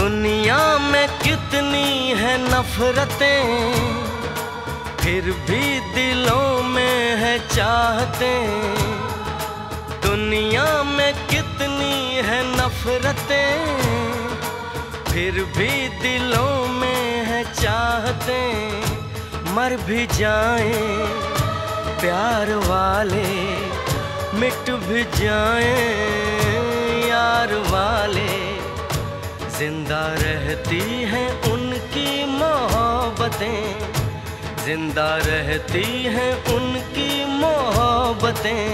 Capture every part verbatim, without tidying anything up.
दुनिया में कितनी है नफरतें, फिर भी दिलों में है चाहतें। दुनिया में कितनी है नफरतें, फिर भी दिलों में है चाहतें। मर भी जाएं प्यार वाले, मिट भी जाएं यार वाले, जिंदा रहती हैं उनकी मोहब्बतें, जिंदा रहती हैं उनकी मोहब्बतें।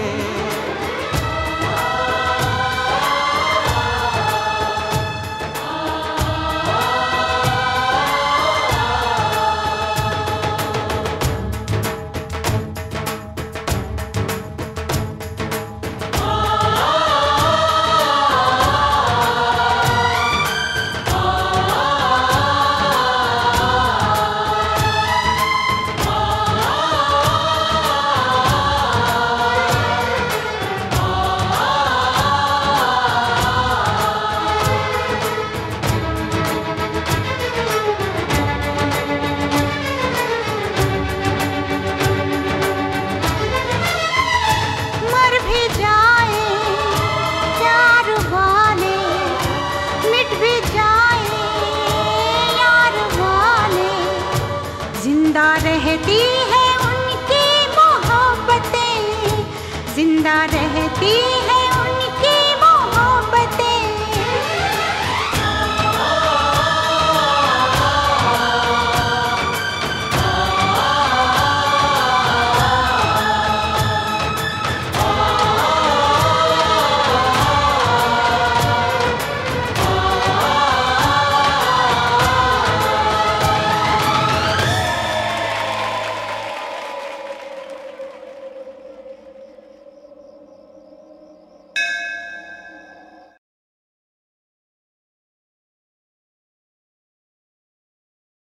रहती है उनकी मोहब्बतें, जिंदा रहती